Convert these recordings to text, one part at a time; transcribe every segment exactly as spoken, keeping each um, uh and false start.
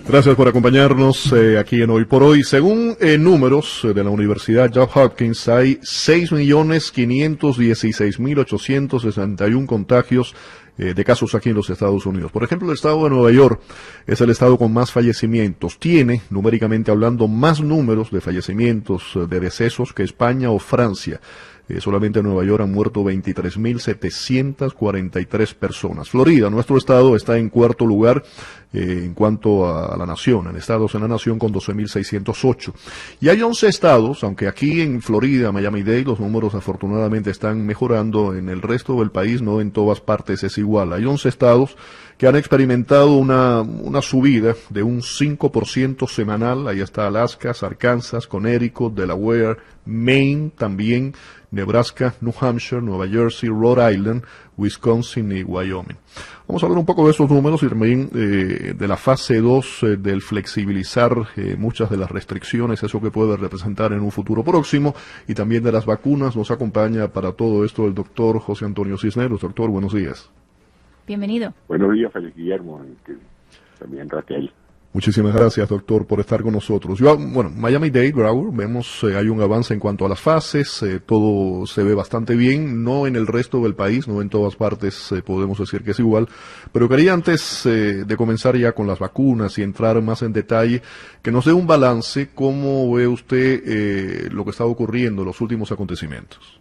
Gracias por acompañarnos eh, aquí en Hoy por Hoy. Según eh, números de la Universidad Johns Hopkins, hay seis millones quinientos dieciséis mil ochocientos sesenta y uno contagios eh, de casos aquí en los Estados Unidos. Por ejemplo, el estado de Nueva York es el estado con más fallecimientos. Tiene, numéricamente hablando, más números de fallecimientos, de decesos que España o Francia. Eh, solamente en Nueva York han muerto veintitrés mil setecientas cuarenta y tres personas. Florida, nuestro estado, está en cuarto lugar eh, en cuanto a, a la nación, en estados en la nación, con doce mil seiscientos ocho. Y hay once estados, aunque aquí en Florida, Miami-Dade, los números afortunadamente están mejorando. En el resto del país, no en todas partes es igual. Hay once estados que han experimentado una, una subida de un cinco por ciento semanal. Ahí está Alaska, Arkansas, Connecticut, Delaware, Maine también, Nebraska, New Hampshire, Nueva Jersey, Rhode Island, Wisconsin y Wyoming. Vamos a hablar un poco de esos números y también eh, de la fase dos eh, del flexibilizar eh, muchas de las restricciones, eso que puede representar en un futuro próximo, y también de las vacunas. Nos acompaña para todo esto el doctor José Antonio Cisneros. Doctor, buenos días. Bienvenido. Buenos días, Félix Guillermo, y también Raquel. Muchísimas gracias, doctor, por estar con nosotros. Yo, bueno, Miami-Dade, Broward, vemos eh, hay un avance en cuanto a las fases, eh, todo se ve bastante bien, no en el resto del país, no en todas partes eh, podemos decir que es igual, pero quería antes eh, de comenzar ya con las vacunas y entrar más en detalle, que nos dé un balance, cómo ve usted eh, lo que está ocurriendo, los últimos acontecimientos.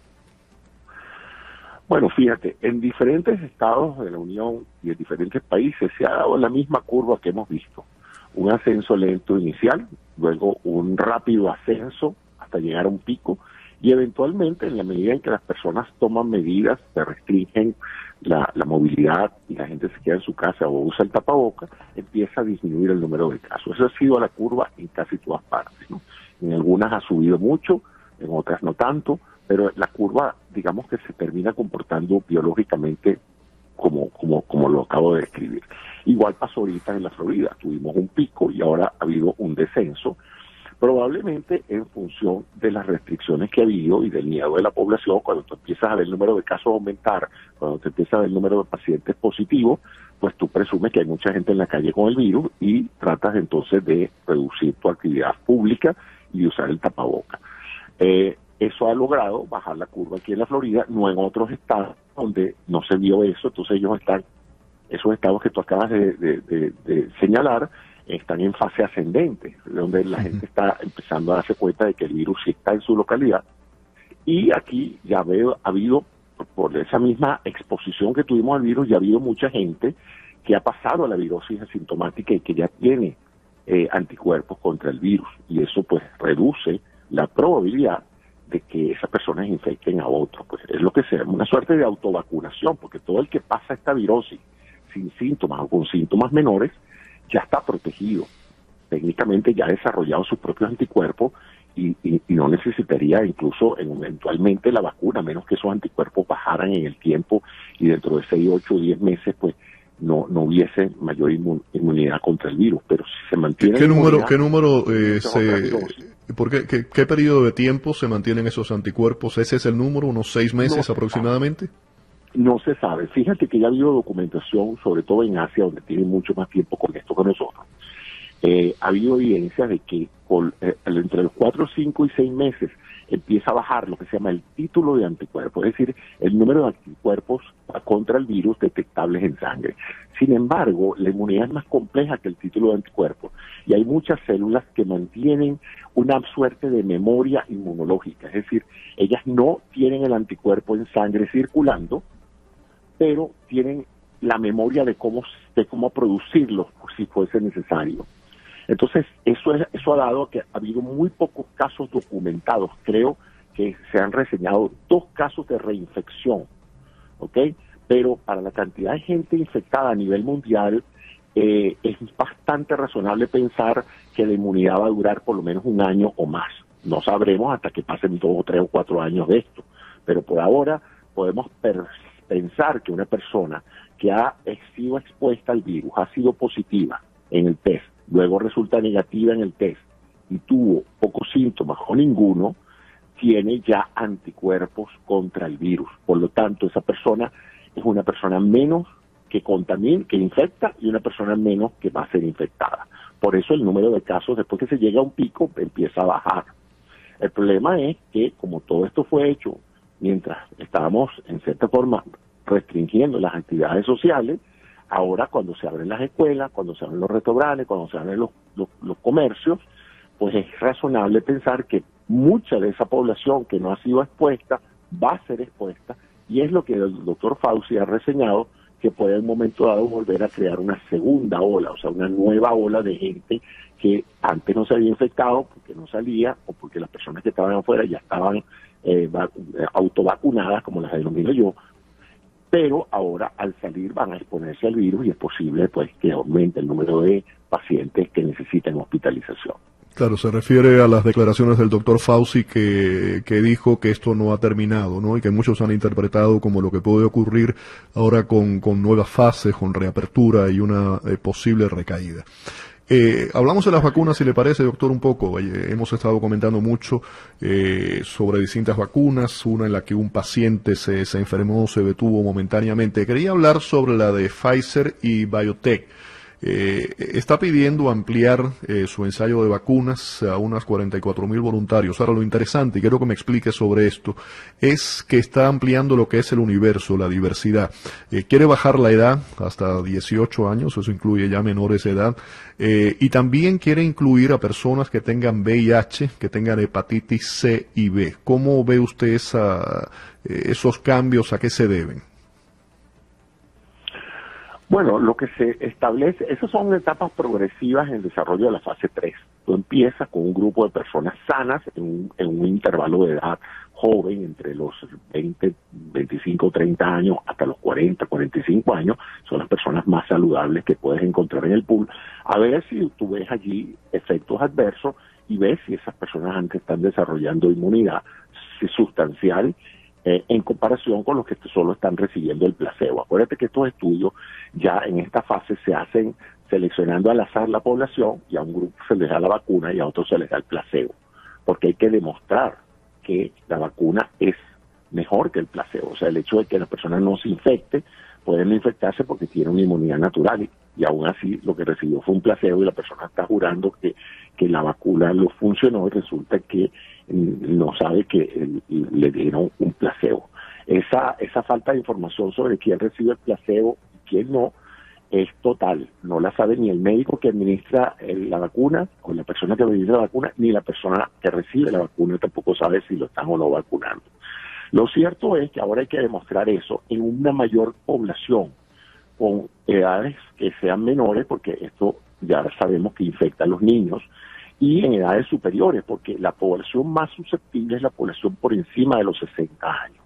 Bueno, fíjate, en diferentes estados de la Unión y en diferentes países se ha dado la misma curva que hemos visto. Un ascenso lento inicial, luego un rápido ascenso hasta llegar a un pico, y eventualmente, en la medida en que las personas toman medidas, se restringen la, la movilidad y la gente se queda en su casa o usa el tapaboca, empieza a disminuir el número de casos. Eso ha sido la curva en casi todas partes, ¿no? En algunas ha subido mucho, en otras no tanto, pero la curva, digamos que se termina comportando biológicamente como, como, como lo acabo de describir. Igual pasó ahorita en la Florida, tuvimos un pico y ahora ha habido un descenso, probablemente en función de las restricciones que ha habido y del miedo de la población. Cuando tú empiezas a ver el número de casos aumentar, cuando te empiezas a ver el número de pacientes positivos, pues tú presumes que hay mucha gente en la calle con el virus y tratas entonces de reducir tu actividad pública y usar el tapaboca. Eh, Eso ha logrado bajar la curva aquí en la Florida, no en otros estados donde no se vio eso. Entonces ellos están, esos estados que tú acabas de, de, de, de señalar, están en fase ascendente, donde la gente está empezando a darse cuenta de que el virus sí está en su localidad. Y aquí ya veo, ha habido, por esa misma exposición que tuvimos al virus, ya ha habido mucha gente que ha pasado a la virosis asintomática y que ya tiene eh, anticuerpos contra el virus. Y eso pues reduce la probabilidad de que esas personas infecten a otros. Pues es lo que se llama una suerte de autovacunación, porque todo el que pasa esta virosis sin síntomas o con síntomas menores ya está protegido. Técnicamente ya ha desarrollado sus propios anticuerpos y, y, y no necesitaría incluso eventualmente la vacuna, a menos que esos anticuerpos bajaran en el tiempo y dentro de seis, ocho o diez meses pues no no hubiese mayor inmun, inmunidad contra el virus. Pero si se mantiene... ¿Qué número, qué número eh, se... ¿Por qué, qué, qué periodo de tiempo se mantienen esos anticuerpos? ¿Ese es el número, unos seis meses no, aproximadamente? No se sabe. Fíjate que ya ha habido documentación, sobre todo en Asia, donde tienen mucho más tiempo con esto que nosotros. Eh, ha habido evidencia de que por, eh, entre los cuatro, cinco y seis meses empieza a bajar lo que se llama el título de anticuerpos, es decir, el número de anticuerpos contra el virus detectables en sangre. Sin embargo, la inmunidad es más compleja que el título de anticuerpos y hay muchas células que mantienen una suerte de memoria inmunológica, es decir, ellas no tienen el anticuerpo en sangre circulando, pero tienen la memoria de cómo, de cómo producirlo si fuese necesario. Entonces, eso, es, eso ha dado que ha habido muy pocos casos documentados. Creo que se han reseñado dos casos de reinfección, ¿ok? Pero para la cantidad de gente infectada a nivel mundial, eh, es bastante razonable pensar que la inmunidad va a durar por lo menos un año o más. No sabremos hasta que pasen dos o tres o cuatro años de esto. Pero por ahora podemos pensar que una persona que ha sido expuesta al virus, ha sido positiva en el test, luego resulta negativa en el test y tuvo pocos síntomas o ninguno, tiene ya anticuerpos contra el virus. Por lo tanto, esa persona es una persona menos que contamina, que infecta, y una persona menos que va a ser infectada. por eso el número de casos, después que se llega a un pico, empieza a bajar. El problema es que, como todo esto fue hecho mientras estábamos, en cierta forma, restringiendo las actividades sociales, ahora cuando se abren las escuelas, cuando se abren los restaurantes, cuando se abren los, los, los comercios, pues es razonable pensar que mucha de esa población que no ha sido expuesta va a ser expuesta, y es lo que el doctor Fauci ha reseñado, que puede en un momento dado volver a crear una segunda ola, o sea, una nueva ola de gente que antes no se había infectado porque no salía o porque las personas que estaban afuera ya estaban eh, autovacunadas, como las denomino yo, pero ahora al salir van a exponerse al virus y es posible pues que aumente el número de pacientes que necesitan hospitalización. Claro, se refiere a las declaraciones del doctor Fauci que, que dijo que esto no ha terminado, ¿no? Y que muchos han interpretado como lo que puede ocurrir ahora con, con nuevas fases, con reapertura y una eh, posible recaída. Eh, hablamos de las vacunas, si le parece, doctor, un poco. Eh, hemos estado comentando mucho eh, sobre distintas vacunas, una en la que un paciente se, se enfermó, se detuvo momentáneamente. Quería hablar sobre la de Pfizer y BioNTech. Eh, está pidiendo ampliar eh, su ensayo de vacunas a unas cuarenta y cuatro mil voluntarios. Ahora, lo interesante, y quiero que me explique sobre esto, es que está ampliando lo que es el universo, la diversidad. Eh, quiere bajar la edad hasta dieciocho años, eso incluye ya menores de edad, eh, y también quiere incluir a personas que tengan V I H, que tengan hepatitis C y B. ¿Cómo ve usted esa, eh, esos cambios? ¿A qué se deben? Bueno, lo que se establece, esas son etapas progresivas en el desarrollo de la fase tres. Tú empiezas con un grupo de personas sanas en un, en un intervalo de edad joven, entre los veinte, veinticinco, treinta años hasta los cuarenta, cuarenta y cinco años, son las personas más saludables que puedes encontrar en el pool. A ver si tú ves allí efectos adversos y ves si esas personas antes están desarrollando inmunidad sustancial Eh, en comparación con los que solo están recibiendo el placebo. Acuérdate que estos estudios ya en esta fase se hacen seleccionando al azar la población, y a un grupo se les da la vacuna y a otros se les da el placebo, porque hay que demostrar que la vacuna es mejor que el placebo. O sea, el hecho de que la persona no se infecte, puede no infectarse porque tiene una inmunidad natural, y, y aún así lo que recibió fue un placebo y la persona está jurando que, que la vacuna lo funcionó y resulta que no sabe que eh, le dieron un placebo. Esa, esa falta de información sobre quién recibe el placebo y quién no es total. No la sabe ni el médico que administra eh, la vacuna, o la persona que administra la vacuna, ni la persona que recibe la vacuna tampoco sabe si lo están o no vacunando. Lo cierto es que ahora hay que demostrar eso en una mayor población, con edades que sean menores, porque esto ya sabemos que infecta a los niños, y en edades superiores, porque la población más susceptible es la población por encima de los sesenta años.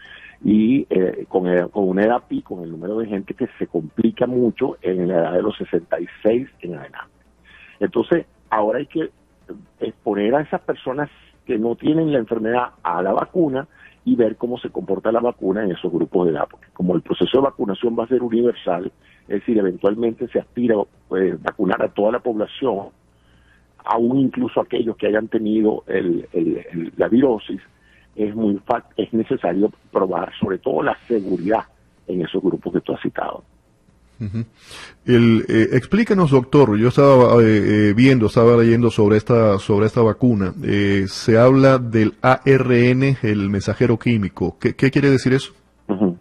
Y eh, con, edad, con una edad pico, con el número de gente que se complica mucho en la edad de los sesenta y seis en adelante. Entonces, ahora hay que exponer a esas personas que no tienen la enfermedad a la vacuna y ver cómo se comporta la vacuna en esos grupos de edad, porque como el proceso de vacunación va a ser universal, es decir, eventualmente se aspira a pues, vacunar a toda la población, aún incluso aquellos que hayan tenido el, el, el, la virosis, es muy es necesario probar sobre todo la seguridad en esos grupos que tú has citado. Uh-huh. El, eh, explíquenos, doctor, yo estaba eh, eh, viendo, estaba leyendo sobre esta sobre esta vacuna, eh, se habla del A R N, el mensajero químico. ¿Qué, qué quiere decir eso? Uh-huh.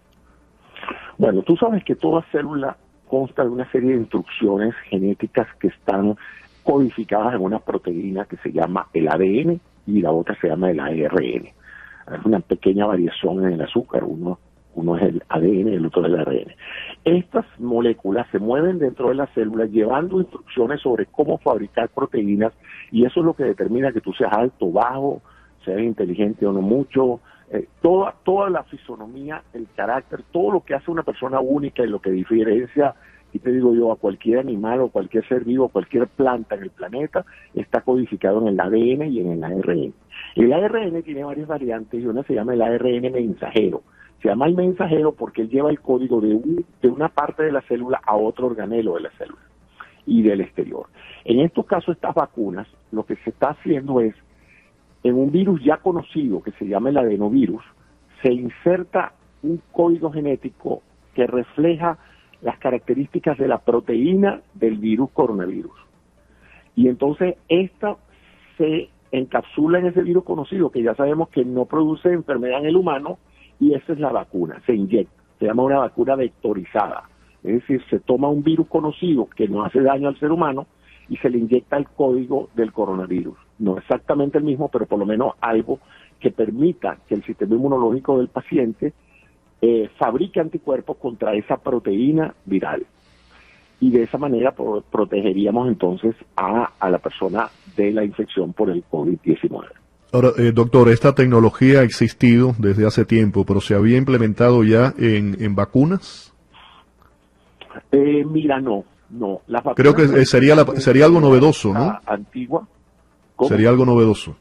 Bueno, tú sabes que toda célula consta de una serie de instrucciones genéticas que están codificadas en una proteína que se llama el A D N y la otra se llama el A R N. Es una pequeña variación en el azúcar, uno, uno es el A D N y el otro es el A R N. Estas moléculas se mueven dentro de la célula llevando instrucciones sobre cómo fabricar proteínas, y eso es lo que determina que tú seas alto, bajo, seas inteligente o no mucho, eh, toda, toda la fisonomía, el carácter, todo lo que hace una persona única y lo que diferencia, y te digo yo, a cualquier animal o cualquier ser vivo, cualquier planta en el planeta, está codificado en el A D N y en el A R N. El A R N tiene varias variantes y una se llama el A R N mensajero. Se llama el mensajero porque él lleva el código de, un, de una parte de la célula a otro organelo de la célula y del exterior. En estos casos, estas vacunas, lo que se está haciendo es, en un virus ya conocido que se llama el adenovirus, se inserta un código genético que refleja las características de la proteína del virus coronavirus. Y entonces esta se encapsula en ese virus conocido, que ya sabemos que no produce enfermedad en el humano, y esa es la vacuna, se inyecta, se llama una vacuna vectorizada. Es decir, se toma un virus conocido que no hace daño al ser humano y se le inyecta el código del coronavirus. No exactamente el mismo, pero por lo menos algo que permita que el sistema inmunológico del paciente eh, fabrique anticuerpos contra esa proteína viral. Y de esa manera pro protegeríamos entonces a, a la persona de la infección por el COVID diecinueve. Ahora, eh, doctor, esta tecnología ha existido desde hace tiempo, pero ¿se había implementado ya en, en vacunas? Eh, mira, no, no. Las Creo que eh, sería, la, sería algo novedoso, ¿no? Antigua. ¿Cómo? Sería algo novedoso.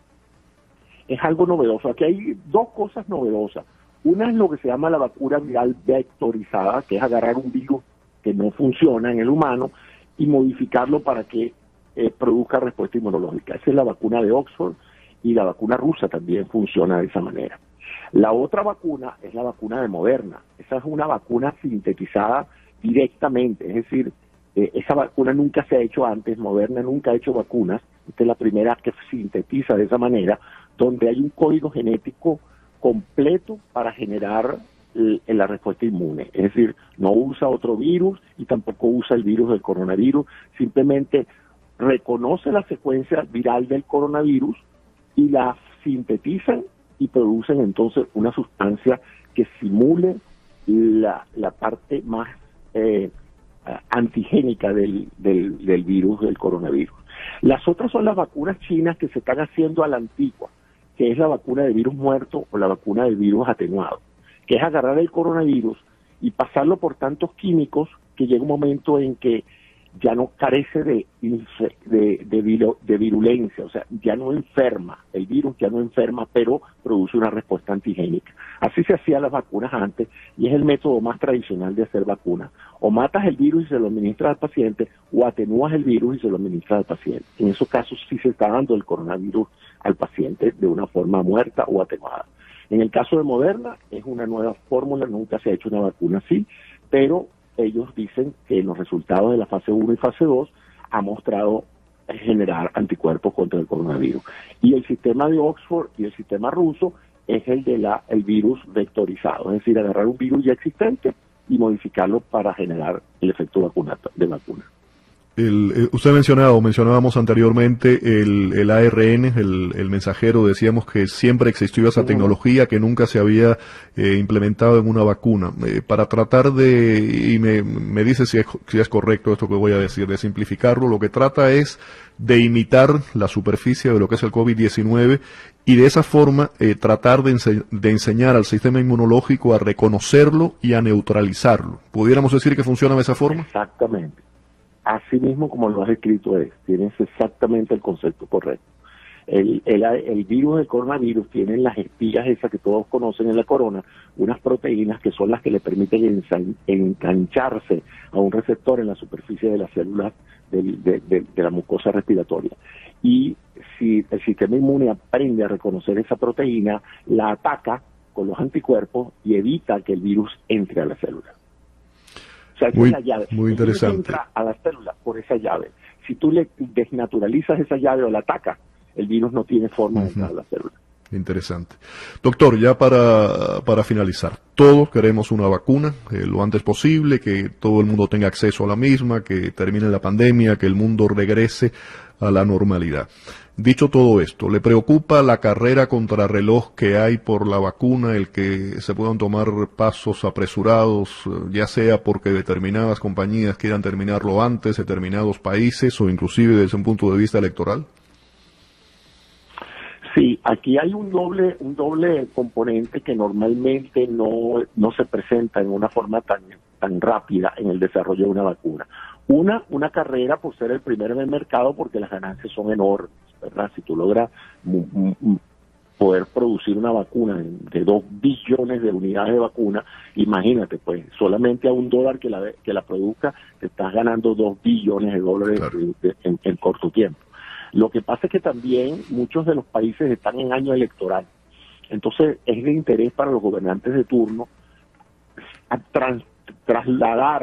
Es algo novedoso. Aquí hay dos cosas novedosas. Una es lo que se llama la vacuna viral vectorizada, que es agarrar un virus que no funciona en el humano y modificarlo para que eh, produzca respuesta inmunológica. Esa es la vacuna de Oxford, y la vacuna rusa también funciona de esa manera. La otra vacuna es la vacuna de Moderna. Esa es una vacuna sintetizada directamente, es decir, eh, esa vacuna nunca se ha hecho antes, Moderna nunca ha hecho vacunas, esta es la primera que sintetiza de esa manera, donde hay un código genético completo para generar en la respuesta inmune, es decir, no usa otro virus y tampoco usa el virus del coronavirus, simplemente reconoce la secuencia viral del coronavirus y la sintetizan y producen entonces una sustancia que simule la, la parte más eh, antigénica del, del, del virus del coronavirus. Las otras son las vacunas chinas que se están haciendo a la antigua, que es la vacuna de virus muerto o la vacuna de virus atenuado, que es agarrar el coronavirus y pasarlo por tantos químicos que llega un momento en que ya no carece de, de, de, viro, de virulencia, o sea, ya no enferma, el virus ya no enferma, pero produce una respuesta antigénica. Así se hacían las vacunas antes y es el método más tradicional de hacer vacunas. O matas el virus y se lo administras al paciente, o atenúas el virus y se lo administras al paciente. En esos casos sí se está dando el coronavirus al paciente de una forma muerta o atenuada. En el caso de Moderna es una nueva fórmula, nunca se ha hecho una vacuna así, pero ellos dicen que en los resultados de la fase uno y fase dos ha mostrado generar anticuerpos contra el coronavirus. Y el sistema de Oxford y el sistema ruso es el de la el virus vectorizado, es decir, agarrar un virus ya existente y modificarlo para generar el efecto vacuna, de vacuna. El, eh, usted mencionaba, o mencionábamos anteriormente, el, el A R N, el, el mensajero, decíamos que siempre existió esa tecnología que nunca se había eh, implementado en una vacuna. Eh, para tratar de, y me, me dice si es, si es correcto esto que voy a decir, de simplificarlo, lo que trata es de imitar la superficie de lo que es el COVID diecinueve y de esa forma eh, tratar de, ense de enseñar al sistema inmunológico a reconocerlo y a neutralizarlo. ¿Pudiéramos decir que funciona de esa forma? Exactamente. Así mismo como lo has escrito es, tienes exactamente el concepto correcto. El, el, el virus del coronavirus tiene las espigas esas que todos conocen en la corona, unas proteínas que son las que le permiten engancharse a un receptor en la superficie de las células de, de, de, de la mucosa respiratoria. Y si el sistema inmune aprende a reconocer esa proteína, la ataca con los anticuerpos y evita que el virus entre a la célula. O sea, esa muy, es la llave. Muy interesante. Entra a la célula por esa llave. Si tú le desnaturalizas esa llave o la atacas, el virus no tiene forma de entrar a la célula. Interesante. Doctor, ya para, para finalizar, todos queremos una vacuna eh, lo antes posible, que todo el mundo tenga acceso a la misma, que termine la pandemia, que el mundo regrese a la normalidad. Dicho todo esto, ¿le preocupa la carrera contrarreloj que hay por la vacuna, el que se puedan tomar pasos apresurados, ya sea porque determinadas compañías quieran terminarlo antes, determinados países o inclusive desde un punto de vista electoral? Sí, aquí hay un doble un doble componente que normalmente no, no se presenta en una forma tan, tan rápida en el desarrollo de una vacuna. Una, una carrera por ser el primero en el mercado porque las ganancias son enormes, ¿verdad? Si tú logras poder producir una vacuna de dos billones de unidades de vacuna, imagínate, pues solamente a un dólar que la, que la produzca, te estás ganando dos billones de dólares claro. de, en, en corto tiempo. Lo que pasa es que también muchos de los países están en año electoral. Entonces es de interés para los gobernantes de turno a trans, trasladar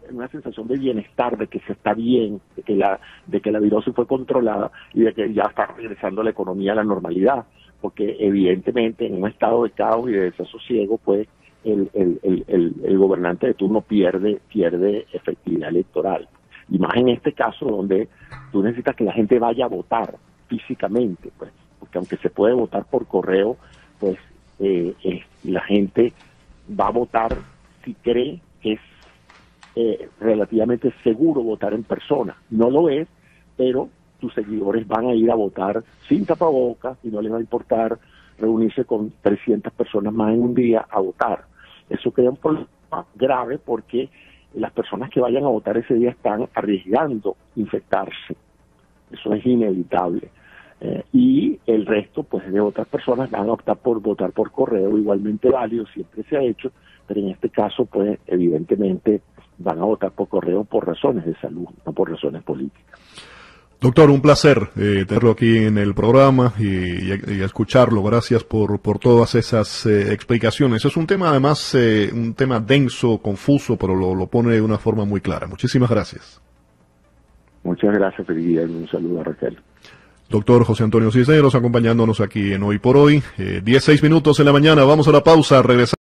una sensación de bienestar, de que se está bien, de que la de que la virosis fue controlada y de que ya está regresando la economía a la normalidad, porque evidentemente en un estado de caos y de desasosiego, pues el, el, el, el, el gobernante de turno pierde, pierde efectividad electoral. Y más en este caso donde tú necesitas que la gente vaya a votar físicamente, pues, porque aunque se puede votar por correo, pues eh, eh, la gente va a votar si cree que es eh, relativamente seguro votar en persona. No lo es, pero tus seguidores van a ir a votar sin tapabocas y no les va a importar reunirse con trescientas personas más en un día a votar. Eso crea un problema grave porque las personas que vayan a votar ese día están arriesgando infectarse. Eso es inevitable. Eh, y el resto, pues, de otras personas van a optar por votar por correo, igualmente válido, siempre se ha hecho, pero en este caso, pues, evidentemente van a votar por correo por razones de salud, no por razones políticas. Doctor, un placer eh, tenerlo aquí en el programa y, y, y escucharlo. Gracias por, por todas esas eh, explicaciones. Es un tema, además, eh, un tema denso, confuso, pero lo, lo pone de una forma muy clara. Muchísimas gracias. Muchas gracias, Felipe, y un saludo a Raquel. Doctor José Antonio Cisneros, acompañándonos aquí en Hoy por Hoy. Eh, dieciséis minutos en la mañana. Vamos a la pausa. Regresamos.